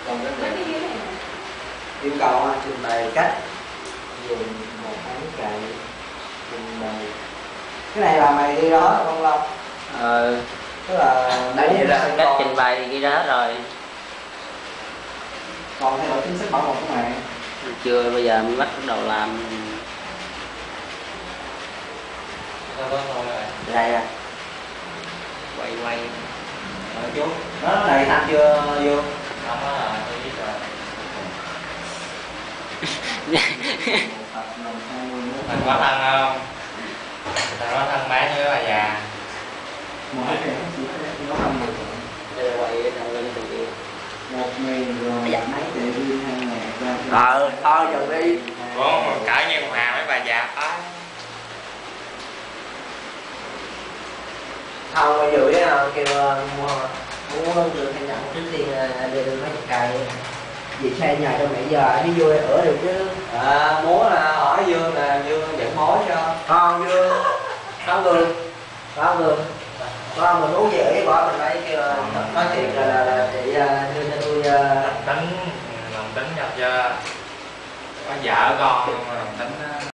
Còn cái này yêu cầu trình bày cách dùng một ống cậy, trình bày cái này là mày đi đó không Long? Tức là đây là cách trình bày thì ghi ra hết rồi. Còn thay đổi chính sách bảo mật của mày Chưa, bây giờ mới bắt đầu làm. đây à, Quay quay chú nó đầy thanh chưa vô? Không á, tôi biết rồi. Mình có thân không? Mình có thân bán với bà già. Một cái này nó không được. đây là quay đâu lên từ kia. 1.000 rồi mấy tệ viên 2.000 thôi dần đi. Ủa, cỡ như Hòa mấy bà già phải. Không bây giờ biết nào kêu mua được hay nhận trước tiên đưa mấy chục cây vì xe nhà cho mẹ giờ đi vô ở được chứ. Múa là hỏi Dương là Dương dẫn mối cho không Dương không được không được con mình uống gì với bỏ mình lấy kêu nói chuyện là chị đưa cho tôi Lòng tính nhập cho có vợ con lòng tính